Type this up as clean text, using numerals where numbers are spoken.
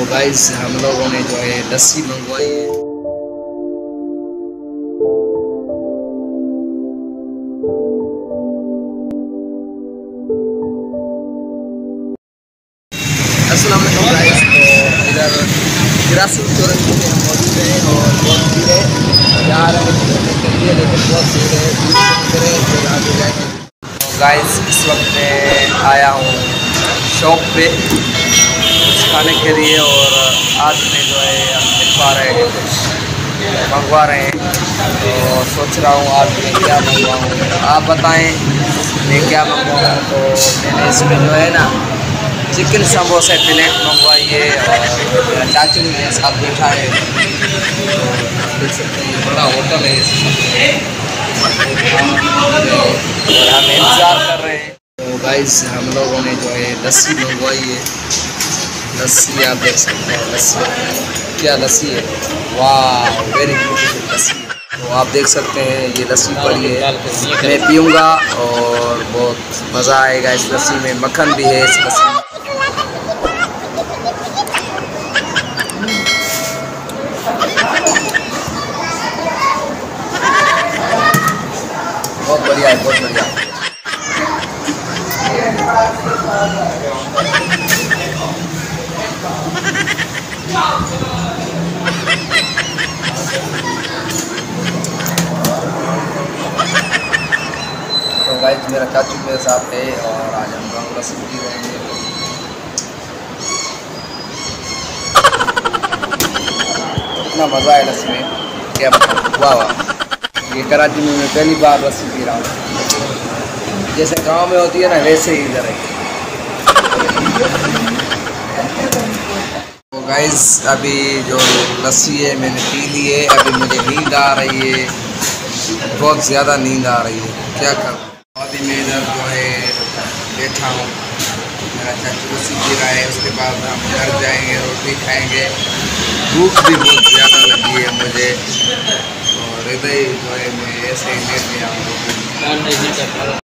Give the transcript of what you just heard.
Guys हम लोगों ने जो है लस्सी मंगवाई है। अस्सलाम वालेकुम गाइस, तो इधर कराची चौरंगी में हम मौजूद हैं और बहुत भीड़ है। जा रहे हैं के लिए, लेकिन बहुत भीड़ है। फिर आगे जाएंगे। तो गाइस इस वक्त मैं आया हूँ शॉप पे कुछ खाने के लिए और आज मैं जो है हम दिखवा रहे हैं, कुछ मंगवा रहे हैं। तो सोच रहा हूँ आज मैं क्या मंगवाऊँ, आप बताएं मैं क्या मंगवाऊँ। तो मैंने इसमें जो है ना चिकन समोसे प्लेट मंगवाई है और मेरा चाचू भी मेरे साथ बैठा है। देख सकते हैं बड़ा होटल है और हम इंतज़ार कर रहे हैं। तो गाइस हम लोगों ने जो है लस्सी मंगवाई है। लस्सी आप देख सकते हैं, लस्सी क्या लस्सी है, वाह वेरी ब्यूटीफुल लस्सी है। तो आप देख सकते हैं ये लस्सी पड़ी है, मैं पीऊँगा और बहुत मज़ा आएगा इस लस्सी में। मक्खन भी है इस लस्सी में। बहुत बढ़िया है, बहुत बढ़िया। तो गाइस मेरा चाचू मेरे साथ है और आज हम लोग लस्सी पी रहे हैं। इतना मज़ा है लस्सी में, क्या बताऊँ, वाह वाह। ये कराची में मैं पहली बार लस्सी पी रहा हूँ। जैसे गांव में होती है ना, वैसे ही इधर है। तो गाइस अभी जो लस्सी है मैंने पी ली है। अभी मुझे नींद आ रही है, बहुत ज़्यादा नींद आ रही है, क्या करूँ। अभी मैं इधर जो है बैठा हूँ, मेरा चाचू लस्सी पी रहा है। उसके बाद हम घर जाएंगे, रोटी खाएंगे। भूख भी बहुत ज़्यादा लगी है मुझे और इधर जो है मैं ऐसे ही लेट गया हूँ।